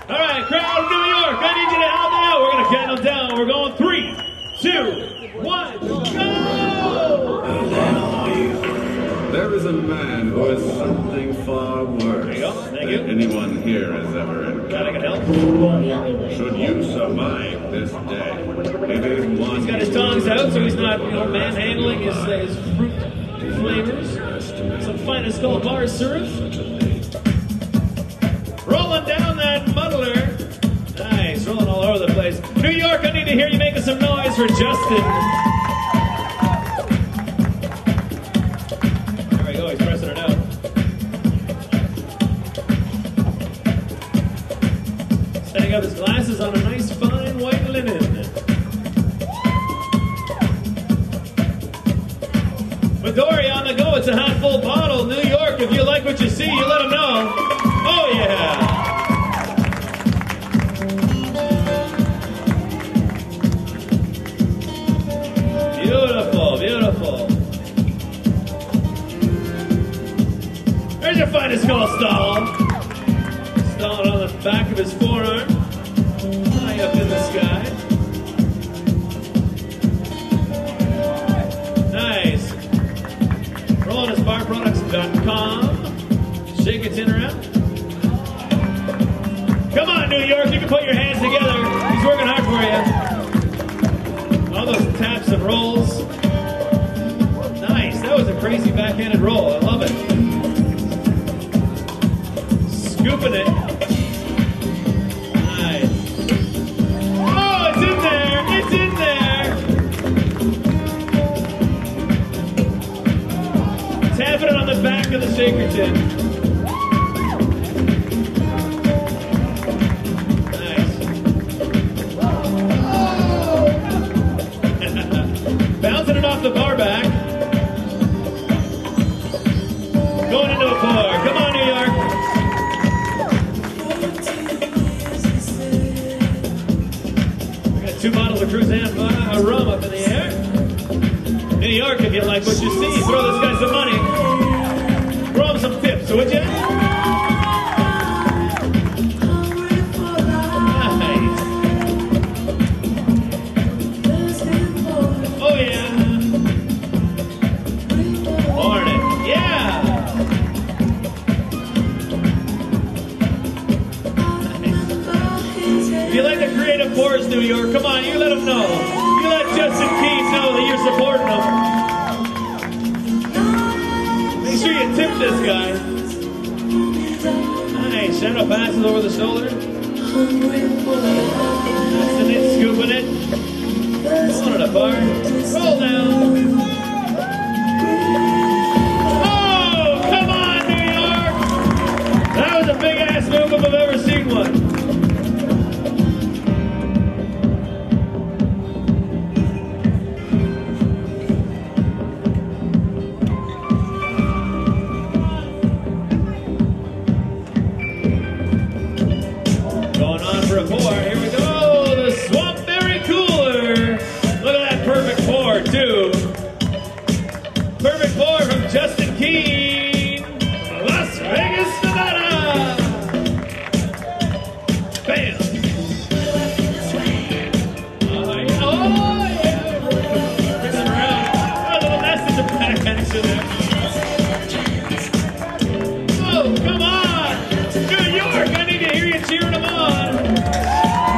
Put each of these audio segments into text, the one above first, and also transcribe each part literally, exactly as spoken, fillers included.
All right, crowd of New York, I need you to help me out. We're going to count them down. We're going three, two, one, go! There is a man who is something far worse There you go. Thank you. than anyone here has ever Glad I can encountered. help. Should you survive this day, it is one. He's got his tongs out, so he's not, you know, manhandling his, uh, his fruit flavors. Some finest gold bar syrup. Rolling down that muddler. Nice, rolling all over the place. New York, I need to hear you making some noise for Justin. There we go, he's pressing it out. Setting up his glasses on a nice fine white linen. Midori on the go, it's a half full bottle. New York, if you like what you see, you let them know. Oh yeah! Beautiful, beautiful. There's your finest gold stall. Stalling on the back of his forearm. High up in the sky. Nice. rolling us bar products dot com. Shake your tin around. Come on, New York, you can put your hands together. He's working hard for you. All those taps and rolls. Nice, that was a crazy backhanded roll. I love it. Scooping it. Nice. Oh, it's in there, it's in there. Tapping it on the back of the shaker tin. Bouncing it off the bar back. Going into a pour. Come on, New York. We got two bottles of Cruzan uh, rum up in the air. New York, if you like what you see, throw this guy some money. Throw him some tips, would you? Pours, New York. Come on, you let them know. You let Justin Keane know that you're supporting him. Make sure you tip this guy. Nice. Shadow passes over the shoulder. Passing it, scooping it. Rolling it apart. Roll down. Oh, come on, New York. That was a big ass move if I've ever seen one. Justin Keane, Las Vegas, Nevada. Bam. Oh, yeah. Oh, yeah. Bring them around. Oh, a little message of back action there. Oh, come on. New York, I need to hear you cheering them on.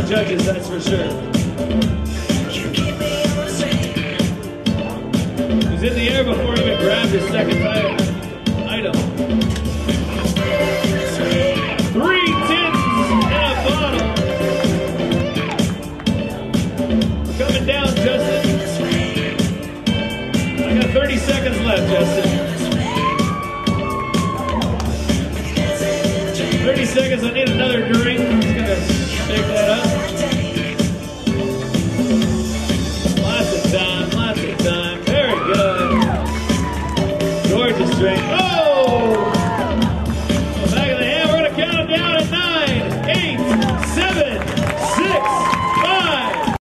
judges, that's for sure. He's in the air before he even grabbed his second tire.